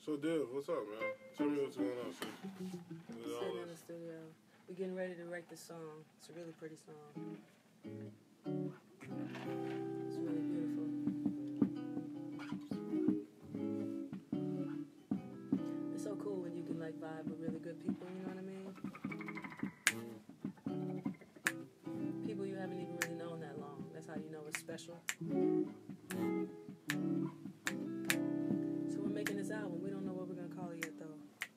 So, Div, what's up, man? Tell me what's going on, sis. Sitting in the studio. We're getting ready to write the song. It's a really pretty song. It's really beautiful. It's so cool when you can like vibe with really good people, you know what I mean? People you haven't even really known that long. That's how you know it's special. So we're making this album. We don't know what we're gonna call it yet though.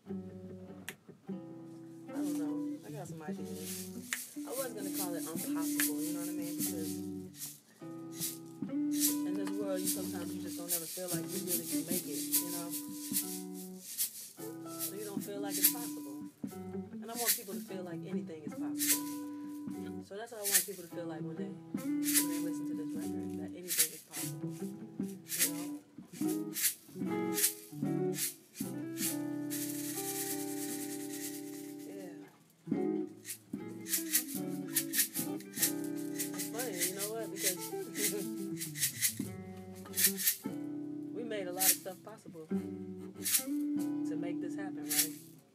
I don't know. I got some ideas. I was gonna call it Unpossible, you know what I mean? Because in this world, sometimes you just don't ever feel like you really can make it, you know? So you don't feel like it's possible. And I want people to feel like anything is possible. So that's how I want people to feel like when they listen to this record, that anything is possible, you know? We made a lot of stuff possible to make this happen, right?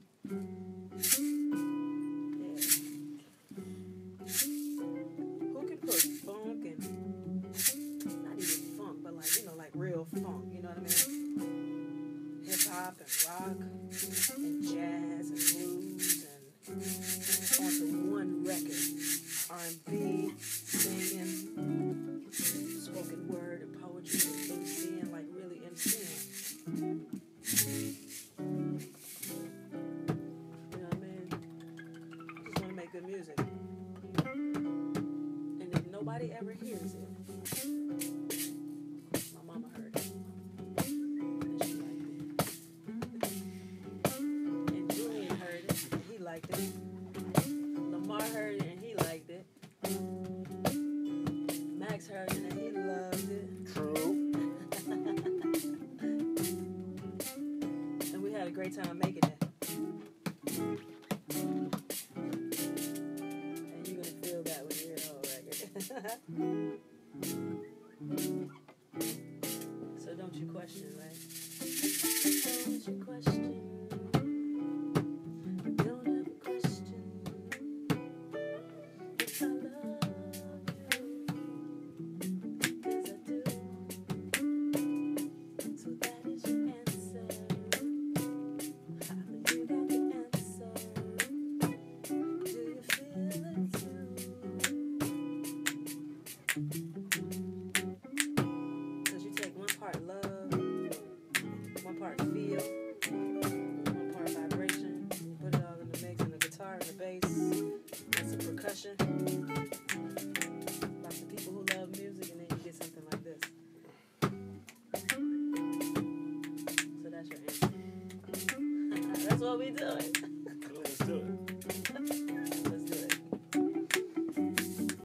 Yeah. Who can put funk and, not even funk, but like, you know, like real funk, you know what I mean? Hip-hop and rock and jazz and blues and onto one record. R&B, singing, spoken word and poetry and MCing, like really MCing. You know what I mean? I just want to make good music. And if nobody ever hears it, my mama heard it. And she liked it. And Julian heard it, and he liked it. Lamar heard it, and he liked it. Max heard it, and he loved it. True. And we had a great time making it. And you're going to feel that when you hear the whole record. So don't you question, right? Don't you question. Don't ever question. If I love you. 'Cause I do. So that is your answer. You got the answer. Do you feel it too? 'Cause you take one part love, one part feel, one part vibration, you put it all in the mix, and the guitar and the bass, and some percussion, like the people who love music, and then you get something like this. So that's your answer. That's what we doing. Let's do it.